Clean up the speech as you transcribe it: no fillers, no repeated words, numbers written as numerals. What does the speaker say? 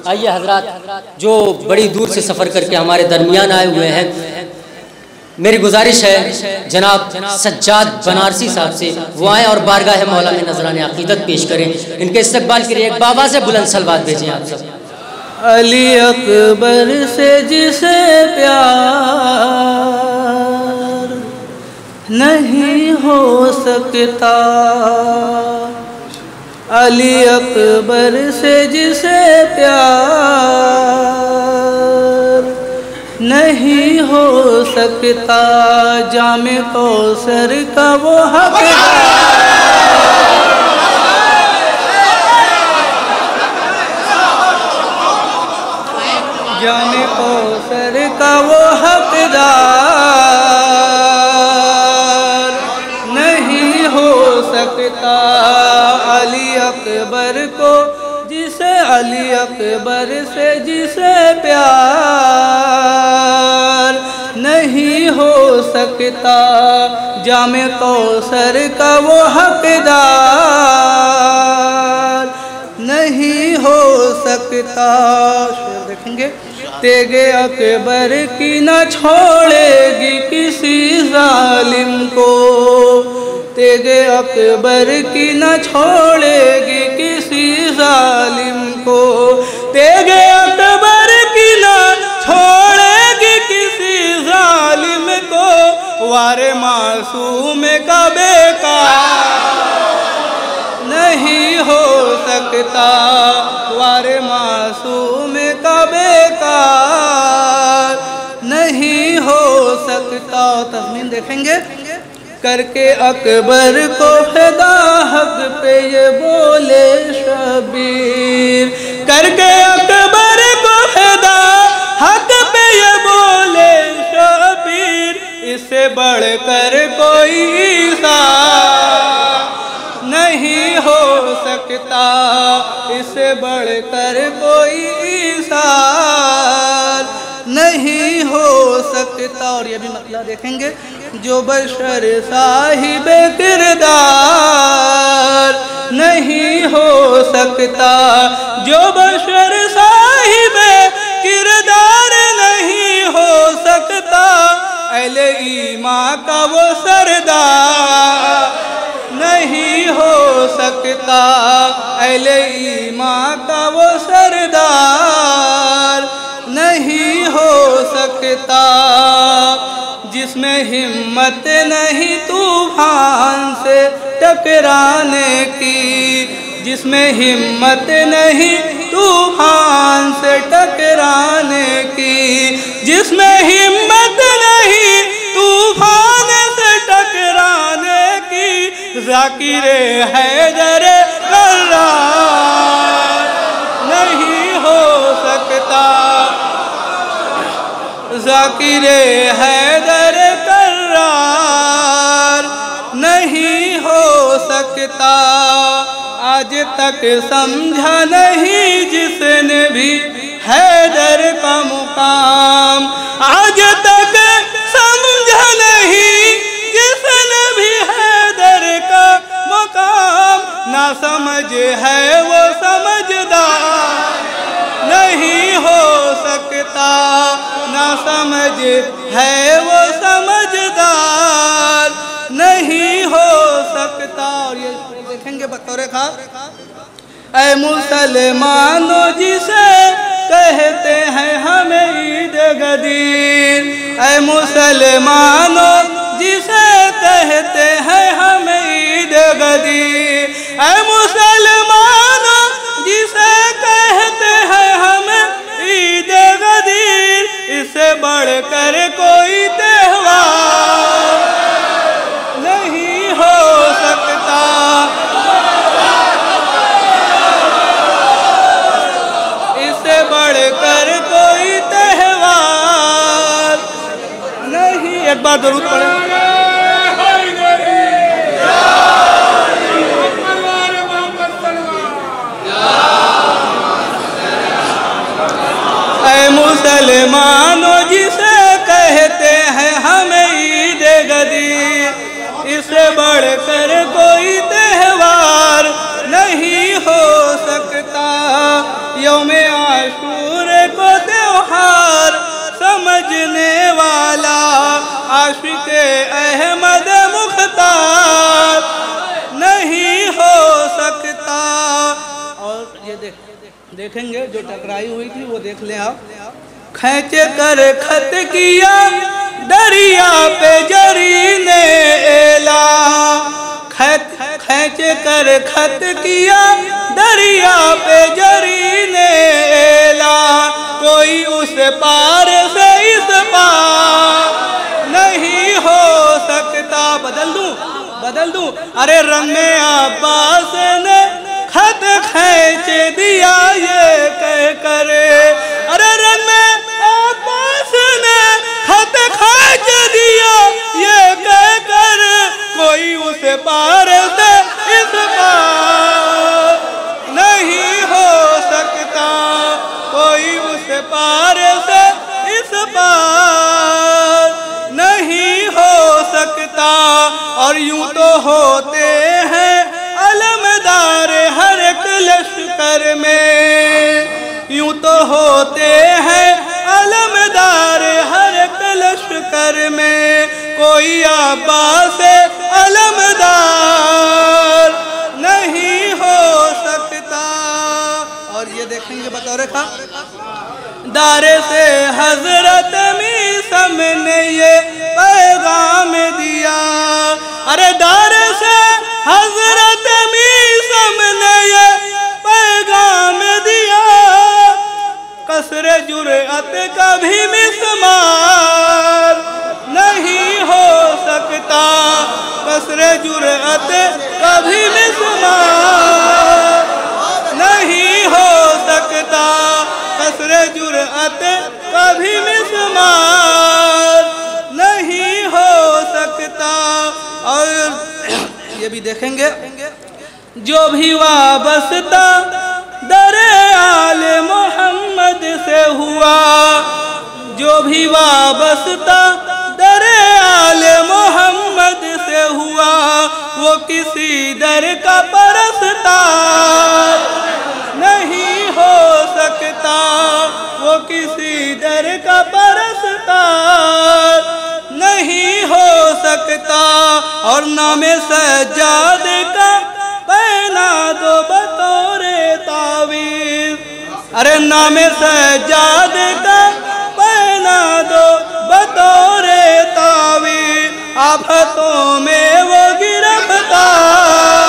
आइए हजरात जो बड़ी दूर से सफ़र करके हमारे दरमियान आए हुए हैं, मेरी गुजारिश है जनाब सज्जाद बनारसी साहब से वो आएँ और बारगाह मौला में नजराने अकीदत पेश करें। इनके इस्तकबाल के लिए एक बाबा से बुलंद सलवात भेजें आप सब। अली अकबर से जिसे प्यार नहीं हो सकता, अली अकबर से जिसे प्यार नहीं हो सकता, जामे कौसर का वो हकदार, जामे कौसर का वो हकदार नहीं हो सकता, अली अकबर को जिसे, अली अकबर से जिसे प्यार नहीं हो सकता, जामे कौसर का वो हकदार नहीं हो सकता। शेर देखेंगे, तेगे अकबर की न छोड़ेगी किसी जालिम को, तेगे अकबर की न छोड़ेगी किसी जालिम को, तेगे अकबर की न छोड़ेगी किसी जालिम को, वारे मासूम का बेकार नहीं हो सकता, वारे मासूम का बेकार नहीं हो सकता। तज़मीन देखेंगे, करके अकबर को फिदा हक पे ये बोले शबीर, करके अकबर को फिदा हक पे ये बोले शबीर, इससे बढ़कर कोई ईसा नहीं हो सकता, इससे बढ़कर कोई ईसार नहीं हो सकता। और ये भी मतलब देखेंगे, जो बशर साहिब किरदार नहीं हो सकता, जो बशर साहिब किरदार नहीं हो सकता, अहले ईमान का वो सरदार नहीं हो सकता, अहले ईमान का वो सरदार नहीं हो सकता, जिसमें हिम्मत नहीं तूफान से टकराने की, जिसमें हिम्मत नहीं तूफान से टकराने की, जिसमें हिम्मत नहीं तूफान से टकराने की, ज़ाकिरे हैदर कर्रार नहीं हो सकता, ज़ाकिरे हैदर कर्रार नहीं हो सकता। आज तक समझा नहीं जिसने भी हैदर का मुकाम, आज तक समझा नहीं जिसने भी हैदर का मुकाम, ना समझ है वो समझदार नहीं हो सकता, ना समझ है वो समझदार नहीं हो सकता। और ये देखेंगे बतौर खास, ऐ मुसलमानों जिसे कहते हैं हमें ईद गदीर, ऐ मुसलमानों जिसे कहते हैं हमें ईद गदीर, ऐ मुसलमानों जिसे कहते हैं हमें ईद गदीर, इससे बढ़कर कोई त्योहार नहीं हो सकता, इससे बढ़कर कोई त्योहार नहीं। एक बार दरूद पढ़े, ऐ मुसलमानों जिसे कहते हैं हमें ईद गदीर, इससे बढ़कर कोई त्योहार नहीं हो सकता। यौम आशूरे को त्योहार समझने वाला आशिक अहमद मुख्तार नहीं हो सकता। और ये देखेंगे जो टकराई हुई थी वो देख लें आप। खींच कर खत किया दरिया पे जरी ने एला, खींच कर खत किया दरिया पे जरी ने एला, कोई उस पार से इस पार नहीं हो सकता। बदल दूं अरे रंगे अब्बास ने खत खींच दिया ये कह कर, अरे रंगे अब्बास ने खत खींच दिया ये कह कर, कोई उस पार से इस पार नहीं हो सकता, कोई उस पार से इस पार नहीं हो सकता। और यूं तो होते हैं अलमदार हर एक लश्कर में, यूं तो होते हैं अलमदार हर एक लश्कर में, कोई अब्बास अलमदार नहीं हो सकता। और ये देखेंगे बतौर खा दारे से हजरत मीसम ने ये पैगाम दिया, अरे दारे से हजरत मीसम ने ये पैगाम दिया, कसरे जुरअत कभी मिसमार नहीं हो सकता, कसरे जुरअत कभी मिसमार नहीं हो सकता, कसरे जुरअत कभी मिसमार नहीं हो सकता। और ये भी देखेंगे जो भी वाबस्ता दरे आले मोहम्मद से हुआ, जो भी वाबस्ता दरे आले मोहम्मद से हुआ, वो किसी दर का परस्तार नहीं हो सकता, वो किसी दर का परस्तार नहीं हो सकता। और नामे सज्जाद का पहना दो बतौरे तावीज़, अरे नामे सज्जाद का पहना दो बतौरे तावीज़, आफतों में वो गिरफ्तार